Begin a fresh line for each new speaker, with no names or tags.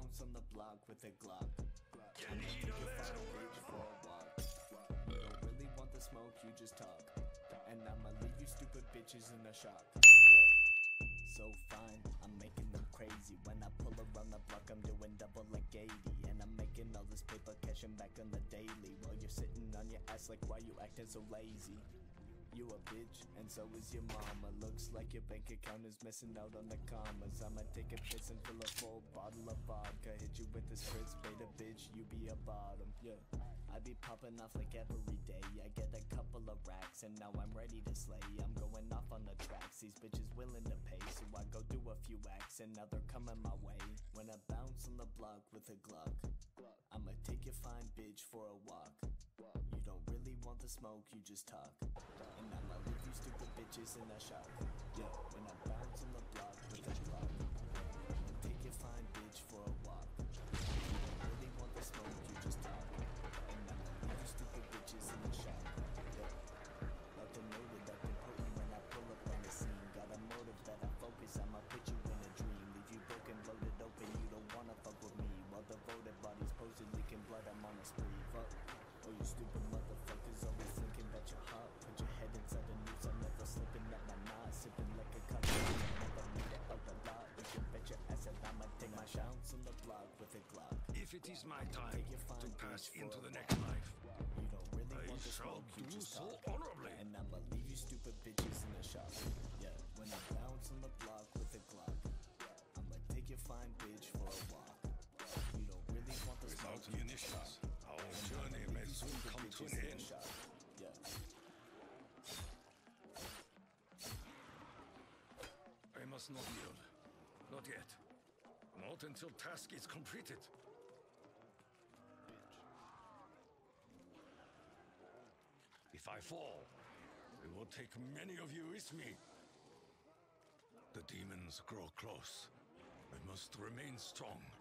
bounce on the block with a Glock. I'ma take your final bitch for a walk. You don't really want the smoke, you just talk. And I'ma leave you stupid bitches in a shock. So fine, I'm making them crazy. When I pull around the block, I'm doing double like 80. And I'm making all this paper, cashing back on the daily. While you're sitting on your ass like, why you acting so lazy? You a bitch, and so is your mama. Looks like your bank account is missing out on the commas. I'ma take a piss and fill a full bottle of vodka. Hit you with this Fritz, beta bitch, you be a bottom. Yeah, I be popping off like every day. I get a couple of racks, and now I'm ready to slay. I'm going off on the tracks, these bitches willing to pay. So I go do a few acts, and now they're coming my way. When I bounce on the block with a Glock, I'ma take your fine bitch for a walk. You don't really want the smoke, you just talk. And I'ma leave you stupid bitches in a shock. Yeah, when I bounce on the block with a Glock, I'ma take your fine bitch for a walk. You don't really want the smoke, you just talk. And I'ma leave you stupid bitches in a shock. Yeah, like the noted that they potent when I pull up on the scene. Got a motive that I focus, I'ma put you in a dream. Leave you broken, loaded open, you don't wanna fuck with me. While devoted bodies posted leaking blood, I'm on a spree. Fuck. Oh, you stupid motherfuckers always thinking that you're hot. Put your head inside the noose, I'm never slipping at my knot. Sipping like a cocktail, I never need it out the lot. You can bet your ass that I'ma take my bounce on the block with a Glock.
If it is my time to pass into the next life,
you don't really want the
shall
smoke, you
do
just
so
talk.
honorably.
And I'ma leave you stupid bitches in the shop. Yeah, when I bounce on the block with a Glock, I'ma take your fine bitch for a walk. You don't really want the
Without
smoke, you just
munitions,
talk.
our journey may soon come to an end.
Yeah.
I must not yield. Not yet. Not until task is completed. If I fall, it will take many of you with me. The demons grow close. I must remain strong.